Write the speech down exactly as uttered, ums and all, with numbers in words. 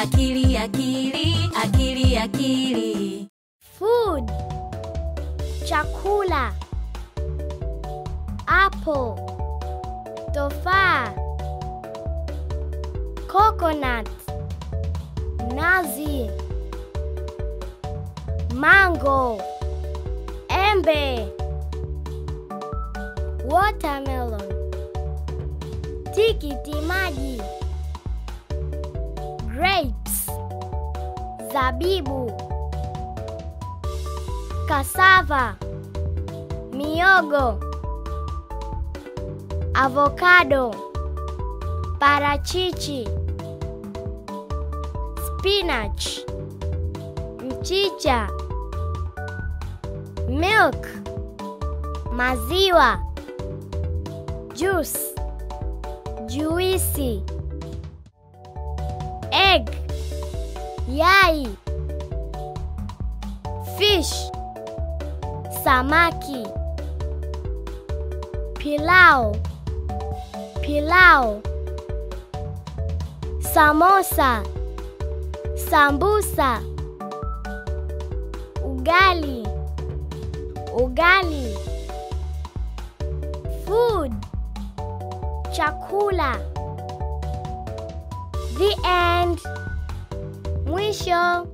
Akili, akili, akili, akili. Food. Chakula. Apple. Tofaa. Coconut. Nazi. Mango. Embe. Watermelon. Tikiti maji. Grapes. Zabibu. Cassava. Mihogo. Avocado. Parachichi. Spinach. Mchicha. Milk. Maziwa. Juice. Juisi. Egg. Yai. Fish. Samaki. Pilau. Pilau. Samosa. Sambusa. Ugali. Ugali. Food. Chakula. The end. Mwisho.